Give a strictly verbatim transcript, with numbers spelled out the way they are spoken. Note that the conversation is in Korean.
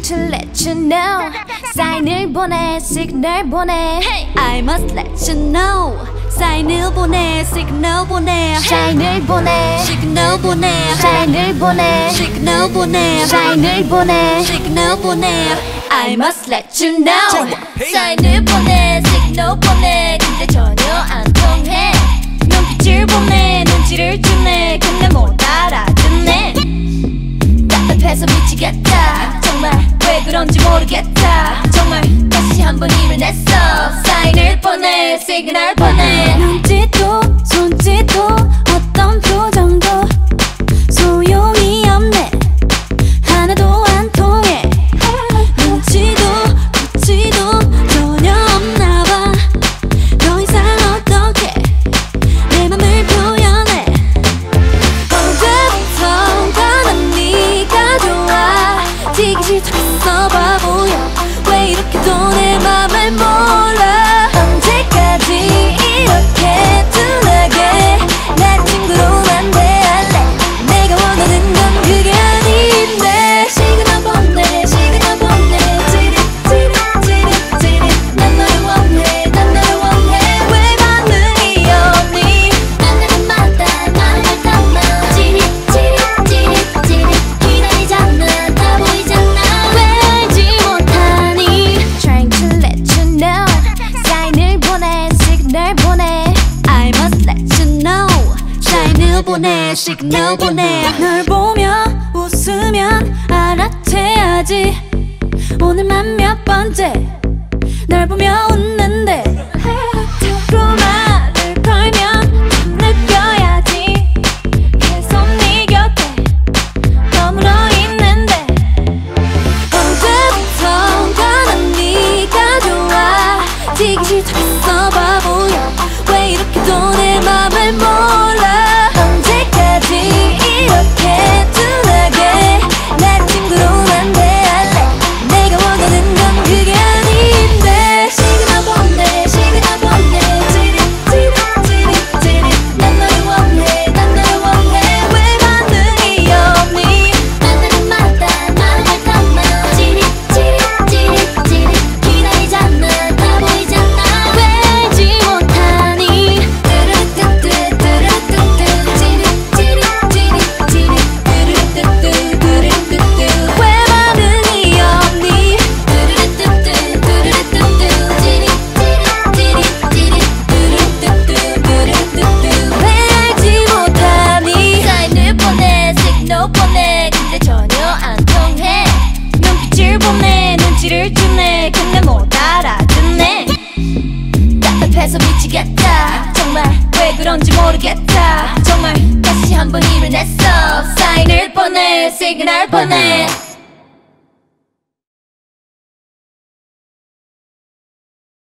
to let you know. 사인을 보내, 시그널 보내. I must let you know. 사인을 보내, 시그널 보내. 사인을 보내, 시그널 보내. 사인을 보내, 시그널 보내. 사인을 보내, 시그널 보내. I must let you know. 사인을 보내, 시그널 보내. 근데 전혀 안 통해. 눈빛을 보내, 눈치를 주네. 근데 못 알아듣네. 답답해서 미치겠다. 정말 왜 그런지 모르겠다. 정말 다시 한번 일을 냈어. 사인을 보내, 시그널 보내. 눈짓도 손짓도 어떤 표정도 소용이 없네. 하나도 안 통해. 눈치도 구치도 전혀 없나봐. 더 이상 어떻게 내 맘을 표현해. 언제부턴가 난 네가 좋아. 지기 싫다했어 바보야. 왜 이렇게도 내 맘을 몰라. 언제까지 이렇게 둔하게 날 친구로만 대할래. 내가 원하는 건 그게 아닌데. 시그널 보내, 시그널 보내. 찌릿 찌릿 찌릿 찌릿. 난 너를 원해, 난 너를 원해. 왜 반응이 없니. 만나는 마다 말을 담아. 찌릿 찌릿 찌릿 찌릿. 기다리잖아, 다 보이잖아. 왜 알지 못하니. Trying to let you know. 사인을 보내, 시그널 보내. I must let you know. 사인을 보내, 시그널 보내. 널 보며 웃으면 알아채야지. 오늘만 몇 번째 널 보며 웃는데. 자꾸 말을 걸면 좀 느껴야지. 계속 네 곁에 머물러 있는데. 언제부턴가 난 네가 좋아. 지기 싫다했어 바보야. 왜 이렇게도 내 맘을 몰라. 언제까지 이렇게 둔하게 날 친구로만 대할래. 내가 원하는 건 그게 아닌데. 시그널 보내, 시그널 보내. 찌릿 찌릿 찌릿 찌릿. 난 너를 원해, 난 너를 원해. 왜 반응이 없니. 만나는 마다 말을 담아. 찌릿 찌릿 찌릿 찌릿. 기다리잖아, 다 보이잖아. 왜 알지 못하니. 뚜루뚜뚜 뚜루뚜뚜. 찌릿 찌릿 찌릿 찌릿. 뚜루뚜뚜 뚜루뚜뚜. 왜 반응이 없니. 뚜루뚜뚜 뚜루뚜뚜. 찌릿 찌릿 찌릿 찌릿. 뚜루뚜뚜 뚜루뚜뚜. 왜 알지 못하니. 사인을 보내, 시그널 보내. 근데 전혀 안 통해. 눈빛을 보내, 눈치를 주네. 근데 못 알아듣네. 답답해서 미치겠다. 정말 왜 그런지 모르겠다. 정말 다시 한번 일을 냈어. 사인을 보내, 시그널 보내.